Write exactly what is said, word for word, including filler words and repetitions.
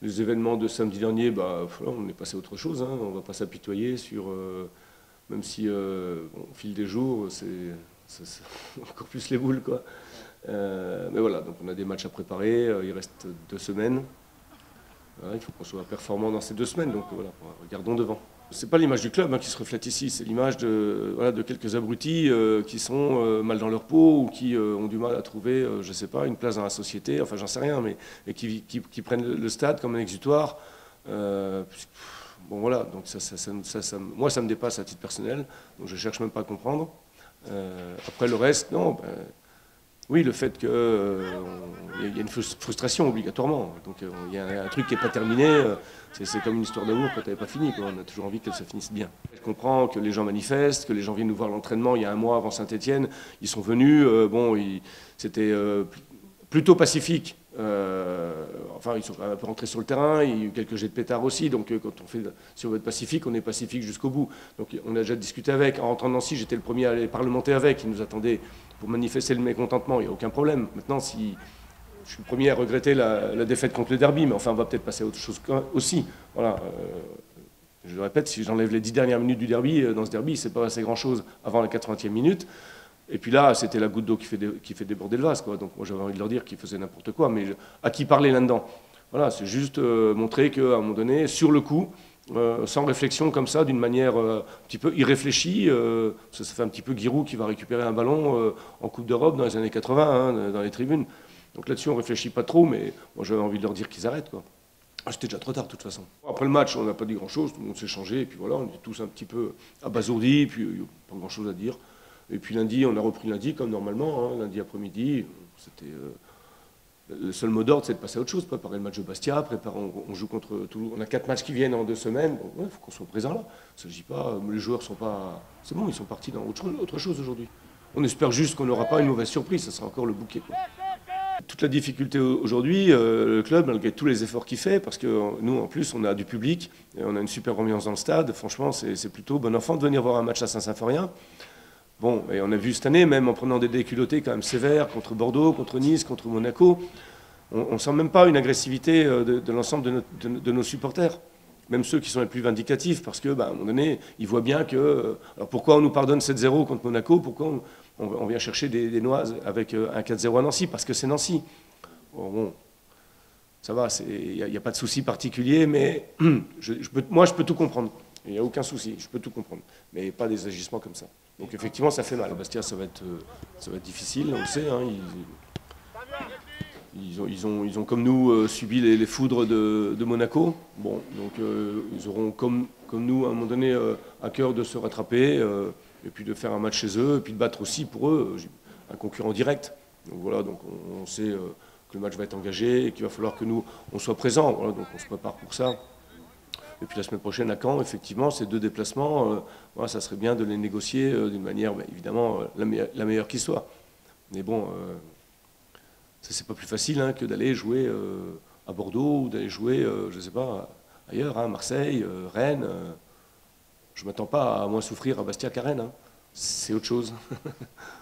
les événements de samedi dernier, bah, voilà, on est passé à autre chose. Hein. On ne va pas s'apitoyer sur... Euh, même si, euh, bon, au fil des jours, c'est encore plus les boules, quoi. Euh, mais voilà, donc on a des matchs à préparer. Euh, il reste deux semaines. Voilà, il faut qu'on soit performant dans ces deux semaines. Donc voilà, regardons devant. C'est pas l'image du club hein, qui se reflète ici, c'est l'image de, voilà, de quelques abrutis euh, qui sont euh, mal dans leur peau ou qui euh, ont du mal à trouver, euh, je sais pas, une place dans la société, enfin j'en sais rien, mais et qui, qui, qui prennent le stade comme un exutoire. Euh, bon voilà, donc ça, ça, ça, ça, ça, moi ça me dépasse à titre personnel, donc je cherche même pas à comprendre. Euh, après le reste, non. Ben, oui, le fait qu'il euh, y a une frustration obligatoirement. Donc il euh, y a un truc qui n'est pas terminé, euh, c'est comme une histoire d'amour quand elle n'est pas finie. Quoi. On a toujours envie qu'elle se finisse bien. Je comprends que les gens manifestent, que les gens viennent nous voir l'entraînement il y a un mois avant Saint-Étienne. Ils sont venus, euh, bon, c'était euh, plutôt pacifique. Euh, enfin, ils sont un peu rentrés sur le terrain, il y a eu quelques jets de pétards aussi, donc euh, quand on fait, si on veut être pacifique, on est pacifique jusqu'au bout. Donc on a déjà discuté avec, en rentrant de Nancy, j'étais le premier à aller parlementer avec, il nous attendait pour manifester le mécontentement, il n'y a aucun problème. Maintenant, si je suis le premier à regretter la, la défaite contre le derby, mais enfin on va peut-être passer à autre chose aussi. Voilà. Euh, je le répète, si j'enlève les dix dernières minutes du derby, dans ce derby, c'est pas assez grand-chose avant la quatre-vingtième minute. Et puis là, c'était la goutte d'eau qui, qui fait déborder le vase, quoi. Donc moi j'avais envie de leur dire qu'ils faisaient n'importe quoi, mais je, à qui parler là-dedans? Voilà, c'est juste euh, montrer qu'à un moment donné, sur le coup, euh, sans réflexion comme ça, d'une manière euh, un petit peu irréfléchie, euh, ça, ça fait un petit peu Giroud qui va récupérer un ballon euh, en Coupe d'Europe dans les années quatre-vingts, hein, dans les tribunes. Donc là-dessus, on ne réfléchit pas trop, mais moi j'avais envie de leur dire qu'ils arrêtent, quoi. Ah, c'était déjà trop tard de toute façon. Après le match, on n'a pas dit grand-chose, tout le monde s'est changé, et puis voilà, on était tous un petit peu abasourdis, et puis il n'y a pas grand-chose à dire. Et puis lundi, on a repris lundi comme normalement, hein, lundi après-midi, c'était euh, le seul mot d'ordre, c'est de passer à autre chose, préparer le match de Bastia, préparer, on, on joue contre Toulouse, on a quatre matchs qui viennent en deux semaines, il ouais, faut qu'on soit présent là. Il ne s'agit pas, les joueurs sont pas, c'est bon, ils sont partis dans autre chose, autre chose aujourd'hui. On espère juste qu'on n'aura pas une mauvaise surprise, ça sera encore le bouquet, quoi. Toute la difficulté aujourd'hui, euh, le club, malgré tous les efforts qu'il fait, parce que nous, en plus, on a du public, et on a une super ambiance dans le stade, franchement, c'est plutôt bon enfant de venir voir un match à Saint-Symphorien. Bon, et on a vu cette année, même en prenant des déculottés quand même sévères, contre Bordeaux, contre Nice, contre Monaco, on ne sent même pas une agressivité de, de l'ensemble de, de, de nos supporters, même ceux qui sont les plus vindicatifs, parce qu'à bah, un moment donné, ils voient bien que... Alors pourquoi on nous pardonne sept zéro contre Monaco? Pourquoi on, on vient chercher des, des noises avec un quatre zéro à Nancy? Parce que c'est Nancy. Bon, bon, ça va, il n'y a, a pas de souci particulier, mais je, je peux, moi je peux tout comprendre. Il n'y a aucun souci, je peux tout comprendre. Mais pas des agissements comme ça. Donc effectivement, ça fait mal. Bastia, ça va être, ça va être difficile, on le sait. Hein, ils, ils, ont, ils, ont, ils ont, comme nous, euh, subi les, les foudres de, de Monaco. Bon, donc euh, ils auront, comme, comme nous, à un moment donné, euh, à cœur de se rattraper, euh, et puis de faire un match chez eux, et puis de battre aussi, pour eux, un concurrent direct. Donc voilà, donc on, on sait euh, que le match va être engagé, et qu'il va falloir que nous, on soit présents. Voilà, donc on se prépare pour ça. Et puis la semaine prochaine à Caen, effectivement, ces deux déplacements, euh, voilà, ça serait bien de les négocier euh, d'une manière, bah, évidemment, euh, la, me la meilleure qui soit. Mais bon, euh, ça c'est pas plus facile hein, que d'aller jouer euh, à Bordeaux ou d'aller jouer, euh, je ne sais pas, ailleurs, hein, Marseille, euh, Rennes. Euh, je ne m'attends pas à moins souffrir à Bastia qu'à Rennes. Hein. C'est autre chose.